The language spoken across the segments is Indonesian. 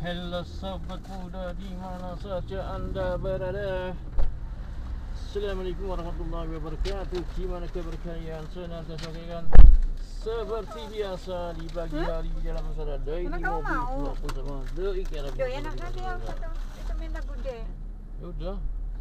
Halo sobat muda di mana saja Anda berada. Assalamualaikum warahmatullahi wabarakatuh. Gimana kabar kalian? Senantiasa kan seperti biasa di pagi hari dalam acara Daily Mobil Vlog bersama Doi Kerap. Doi enak kan dia itu minta bude. Yaudah.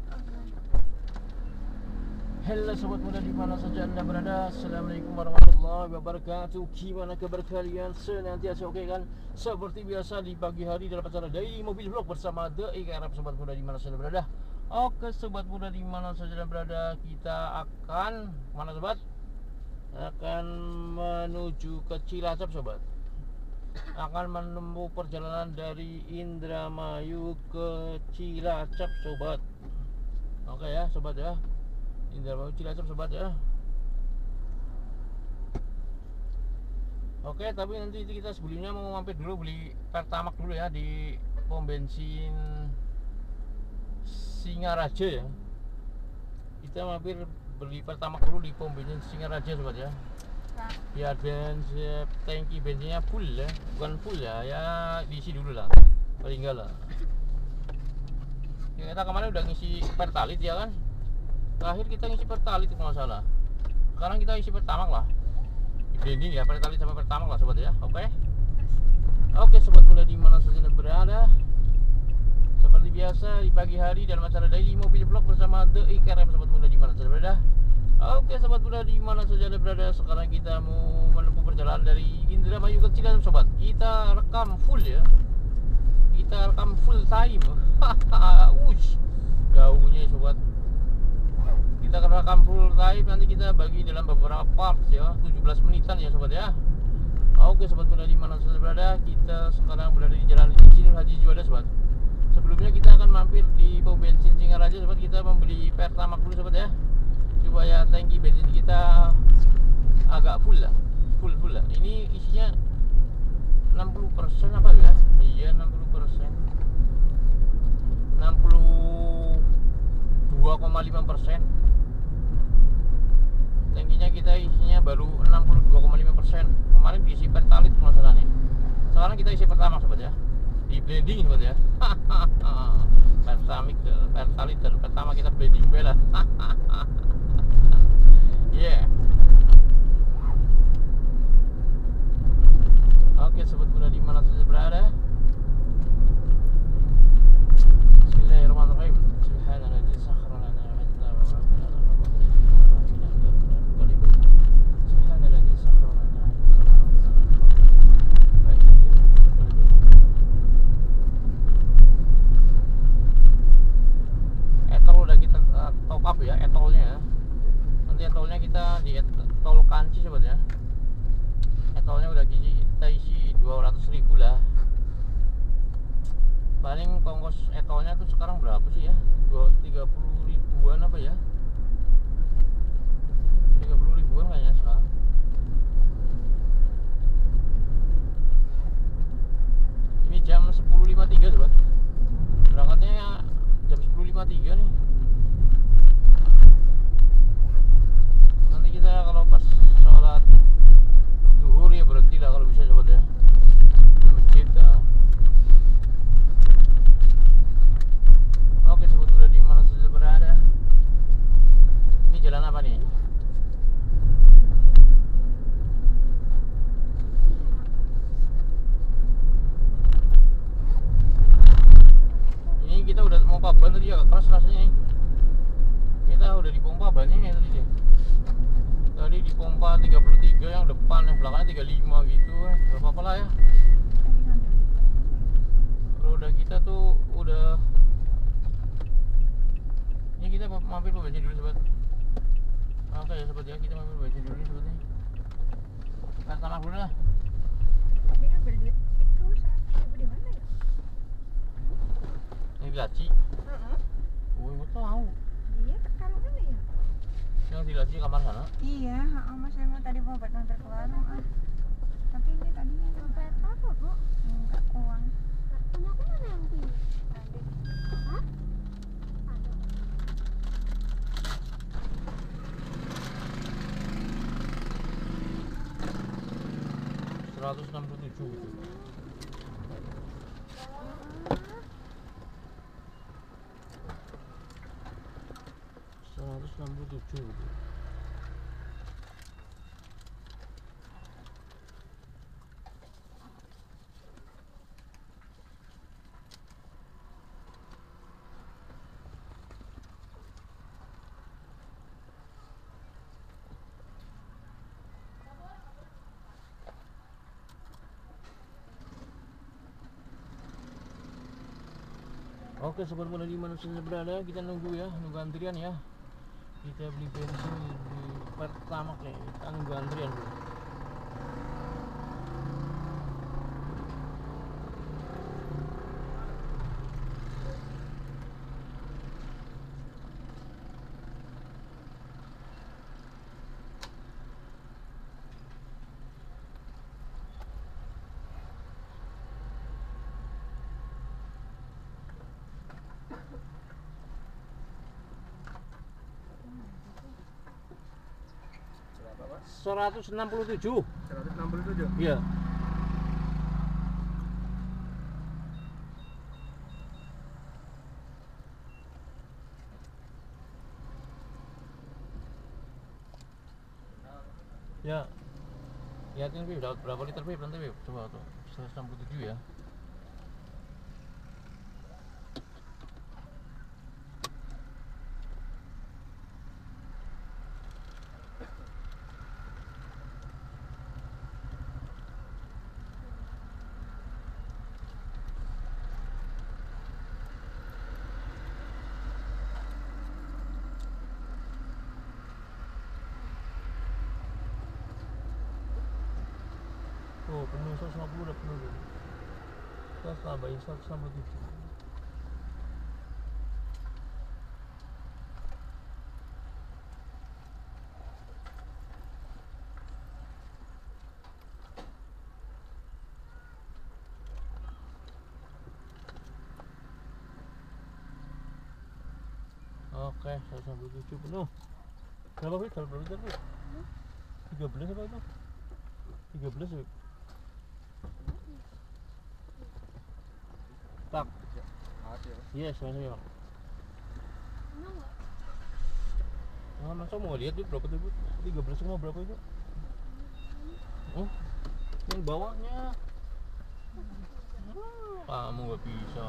Halo sobat muda di mana saja Anda berada. Assalamualaikum warahmatullahi wabarakatuh. Gimana kabar kalian? Senantiasa oke kan? Seperti biasa di pagi hari dalam acara Daily Mobil Vlog bersama Doi Kerap. Sobat muda di mana saja berada. Oke sobat muda di mana saja berada, kita akan mana sobat? Akan menuju ke Cilacap sobat. Akan menempuh perjalanan dari Indramayu ke Cilacap sobat. Oke ya sobat ya. Indramayu Cilacap sobat ya. Oke, tapi nanti kita sebelumnya mau mampir dulu beli Pertamax dulu ya di pom bensin Singaraja ya. Kita mampir beli Pertamax dulu di pom bensin Singaraja sobat ya. Biar bensin tangki bensinnya full ya, bukan full ya, ya diisi dulu lah, paling enggak lah. Ya, kita kemarin udah ngisi Pertalite ya kan. Terakhir kita ngisi Pertalite kalau nggak salah. Sekarang kita isi Pertamax lah. Di blending ya Pertalite sama Pertamax lah sobat ya. Oke sobat muda di mana saja berada. Seperti biasa di pagi hari dalam acara Daily Mobil Vlog bersama Doi Kerap sobat muda di mana saja berada. Oke sobat muda di mana saja berada. Sekarang kita mau menempuh perjalanan dari Indramayu ke Cilacap sobat. Kita rekam full ya. Kita rekam full time. Ush, daunnya sobat. Kita rekam full time, nanti kita bagi dalam beberapa parts ya, 17 menitan ya sobat ya. Oke sobat muda di mana saja berada, kita sekarang berada di Jalan Insinyur Haji Juanda sobat. Sebelumnya kita akan mampir di pom bensin Singaraja sobat, kita membeli Pertamax dulu sobat ya. Supaya tangki bensin kita agak full lah, full lah. Ini isinya 60% apa ya? Iya 60%. 62,5%. Tangkinya kita isinya baru 62,5%. Kemarin diisi Pertalite masalahnya. Sekarang kita isi Pertamax sobat ya. Di blending sobat ya. Pertalite dan Pertamax kita blending bela. Yeah. Oke sobat muda di mana saja berada. Bismillahirrahmanirrahim. Subhanallah sakharana top up ya etolnya ya. Nanti etolnya kita di tol Kanci sobat ya. Etolnya udah kita isi 200.000 lah. Paling kongkos etolnya tuh sekarang berapa sih ya? 30 ribuan apa ya? 30 ribuan kayaknya sekarang. Ini jam 10.53 sobat. Berangkatnya jam 10.53 nih. Nanti kita kalau pas sholat duhur ya berhenti lah kalau bisa sobat ya, di masjid dah. Oke sobat muda di mana saja berada. Ini jalan apa nih? Ini kita udah mau Paban tadi agak keras rasanya nih. Kita udah di pompa bannya tadi deh. Tadi di pompa 33 yang depan, yang belakangnya 35 gitu. Gak apa-apa lah ya. Roda kita tuh udah. Ini kita mampir lu bensin dulu sobat. Oke ya sobat ya, kita mampir bensin dulu sobat nih. Pertamax dulu lah. Ini kan berduit itu 100.000 di mana ya? Ini di Laci. Oh, enggak tahu. Iya, kalau mana ya? Yang di Laci kamar sana. Iya, Mas emang tadi mau buat nganter ke warung tapi ini tadinya dompet apa bu? Enggak, uang. Punya aku mana yang pilih? Ada. Hah? Ada. 167 gitu. Ah, 167. Oke sobat bola di mana saja berada, kita nunggu ya, nunggu antrian ya. Kita beli bensin di Pertamax nih, kita nunggu antrian dulu. Berapa, Pak? 167. 167. Iya. Ya. Lihatin Bib, dapat berapa liter Bib nanti Bib? Coba tuh. 167 ya. Oh, penuh 150 udah penuh dulu. Kita tambahin 167. Oke, 167 penuh. Berapa Bib? Berapa liter Bib? 13 apa itu? 13 Bib. Tak. Iya, sama-sama Bang. Mau nggak? Nah, masa mau lihat Bib berapa tuh Bib? 13 sama berapa itu? Oh, yang bawahnya. Kamu nggak bisa.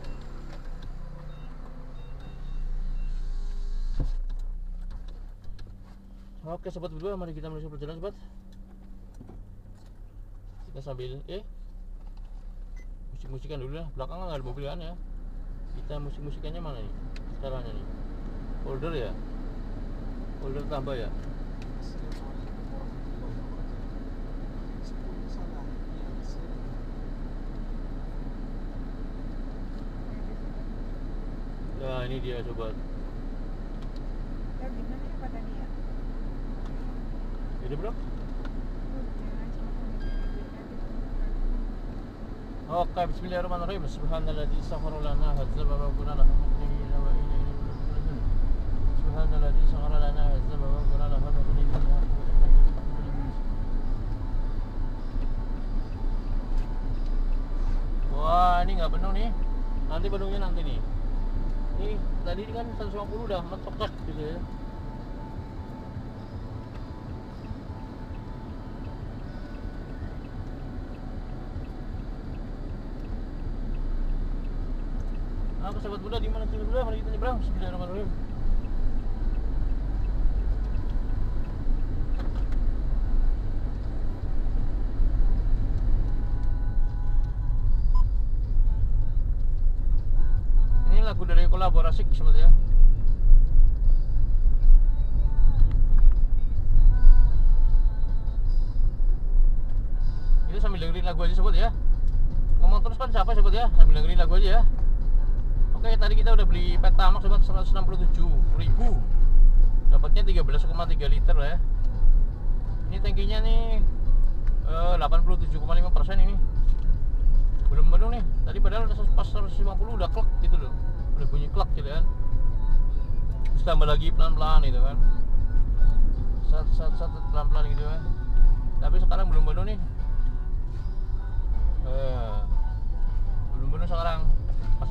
Oke sobat berdua, mari kita menuju perjalanan sobat. Kita sambil musik-musikan dulu lah. Belakang nggak ada mobil kan ya. Kita musik-musikannya mana nih? Caranya nih. Folder ya. Folder tambah ya. Nah ini dia sobat. Ya gimana ya kata dia? Jadi bro. Jangan cuma Oke, bismillahirrahmanirrahim. Subhanalladzi sakhkhara lana hadza wa kunna lahu muqrinin wa ilayhi nurja'un. Subhanalladzi sakhkhara lana hadza wa kunna lahu muqrinin wa ilayhi nurja'un. Wah, ini nggak penuh nih. Nanti penuhnya nanti nih. Ini tadi kan 150 udah mentok gitu ya. Aku sahabat Buddha di mana sahabat Buddha? Mari kita nyebrang. Bismillahirrahmanirrahim. Ini lagu dari kolaborasi sahabat ya. Itu sambil dengerin lagu aja sahabat ya. Ngomong terus kan siapa sahabat ya? Sambil dengerin lagu aja ya. Oke, tadi kita udah beli Pertamax sobat 167.000. Dapatnya 13,3 liter lah ya. Ini tangkinya nih 87,5% ini. Belum penuh nih. Tadi padahal pas 150 udah klek gitu loh. Udah bunyi klek gitu kan. Terus tambah lagi pelan-pelan gitu kan. Sat pelan-pelan gitu kan. Tapi sekarang belum penuh nih. Belum penuh sekarang.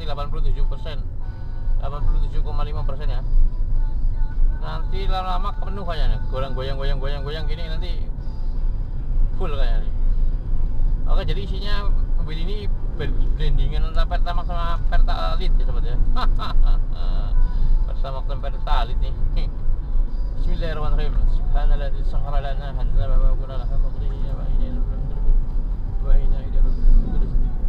berarti 87%, 87,5% ya. Nanti lama-lama penuh kayaknya, goyang gini nanti full kayaknya. Oke, jadi isinya mobil ini blendingan antara Pertamax sama Pertalite ya sobat ya. Pertamax dan Pertalite nih. Bismillahirrahmanirrahim. Subhanalladzi sakhkhara lana hadza wa ma kunna lahu muqrinin wa inna ilaihi raji'un. Wa inna ilaihi raji'un.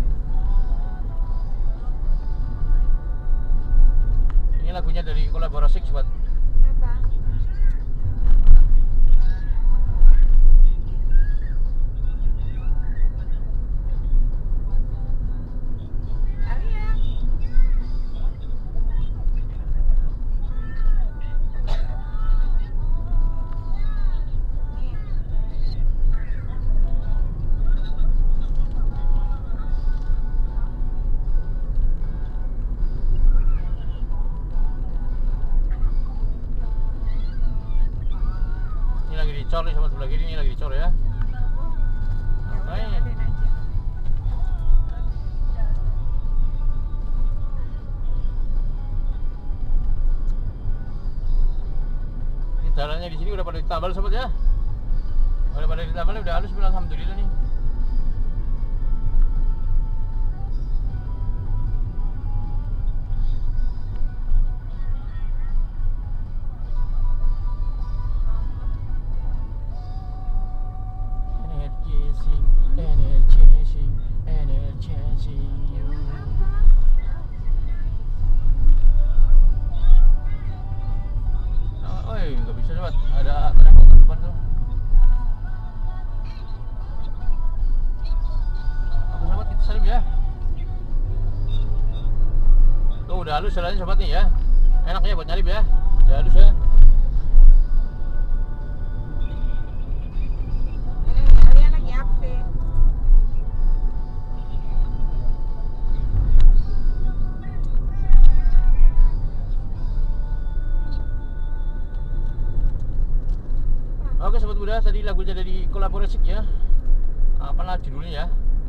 Ini lagunya dari kolaborasi sobat. Apa? Alia. Ini lagi dicor nih sama sebelah kiri, ini lagi dicor ya. Ya udah, Ayo. adein aja. Ini jalannya di sini udah pada ditambal sobat ya. Udah pada ditambal, udah halus bilang alhamdulillah nih. Energizing. Oh, nggak bisa sobat, ada traffic di depan tuh. Oke sobat, kita salim ya. Tuh udah halus jalannya sobat nih ya. Enak ya buat nyalip ya. Udah halus ya. Alia lagi absen. Oke sobat muda, tadi lagunya dari kolaborasi ya. Apa lah judulnya ya?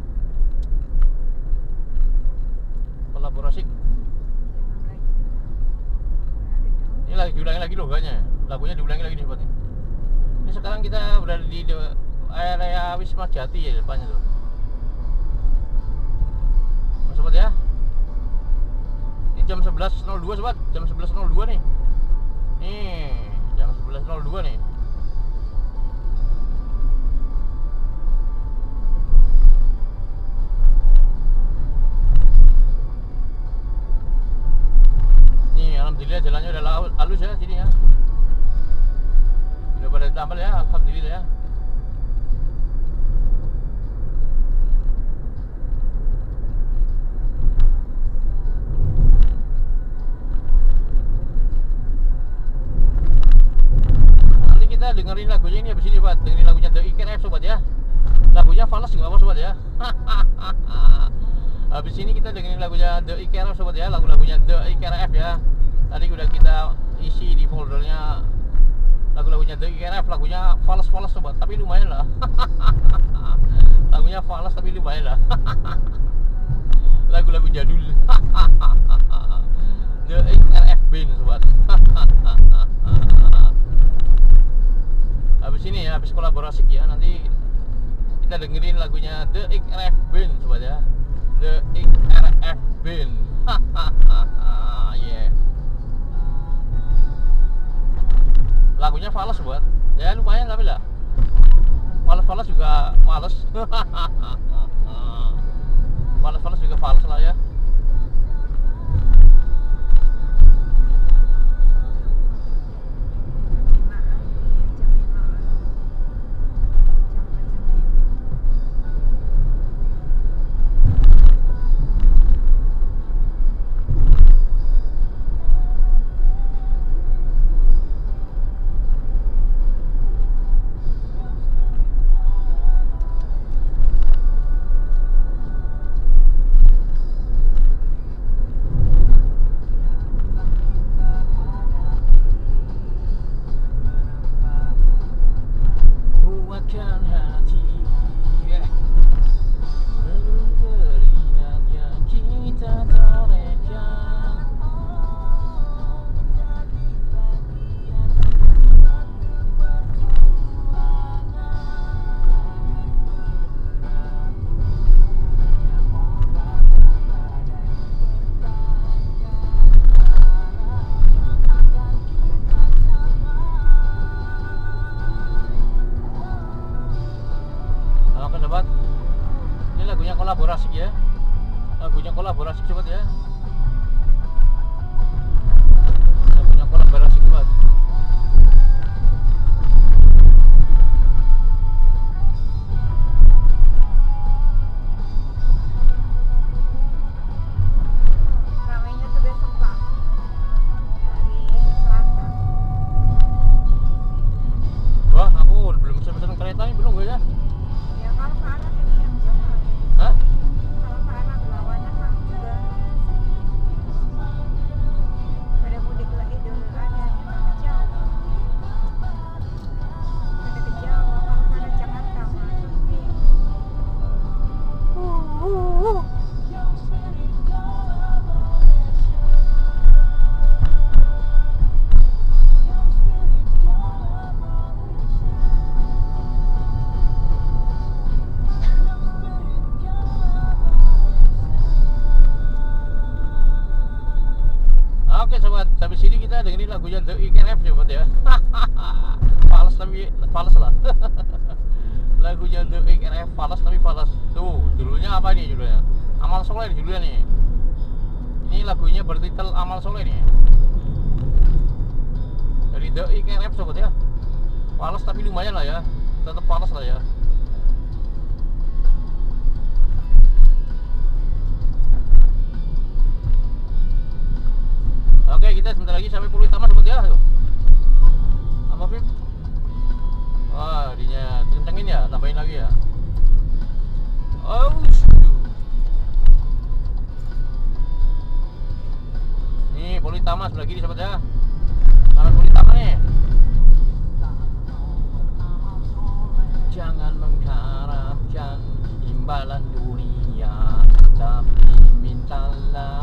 Kolaborasi. Ini lagi diulangi lagi loh kayaknya. Lagunya diulangi lagi nih sobat. Ini sekarang kita berada di area Wisma Jati ya depannya tuh. Nah, sobat ya. Ini jam 11.02 sobat, jam 11.02 nih. Nih, jam 11.02 nih. Nih, alhamdulillah jalannya udah halus ya sini ya. Udah pada ditambal ya, alhamdulillah ya. Nanti kita dengerin lagunya ini habis ini sobat, dengerin lagunya The IKRF sobat ya. Lagunya Falas juga apa sobat ya. Habis ini kita dengerin lagunya The IKRF sobat ya, lagu-lagunya The IKRF ya. Tadi udah kita isi di foldernya lagu-lagunya The IKRF, lagunya Falas sobat, tapi lumayan lah. Lagunya Falas tapi lumayan lah. Lagu-lagu jadul. The IKRF Band sobat. Habis ini ya, habis kolaborasi ya, nanti kita dengerin lagunya The IKRF Band sobat ya. The IKRF Band. Yeah. Lagunya Falas buat. Ya lumayan tapi lah. Falas juga males. Falas juga falas lah ya. kolaborasi ya. Lagunya kolaborasi sobat ya. Lagunya kolaborasi sobat. Ramainya tuh besok Pak. Hari Selasa. Wah, aku belum pesen kereta nih, belum gue ya. Ya kalau ke arah sini yang sana. Hah? Kalau ke arah berlawanan Pak udah pada mudik lagi dulu ada yang jauh. Pada ke Jawa, kalau ke arah Jakarta Mas. Oke sobat, sampai sini kita dengerin lagunya The IKRF sobat ya. Fals tapi fals lah. Lagunya The IKRF fals tapi fals. Tuh, judulnya apa nih judulnya? Amal Soleh judulnya nih. Ini lagunya bertitel Amal Soleh nih. Dari The IKRF sobat ya. Fals tapi lumayan lah ya. Tetap fals lah ya. Oke, kita sebentar lagi sampai Pulau Utama sobat ya. Apa Fit? Wah, dinya kencengin ya, tambahin lagi ya. Oh, nih Pulau Utama sebelah kiri sobat ya. Sampai Pulau Utama nih. Jangan mengharapkan imbalan dunia, tapi mintalah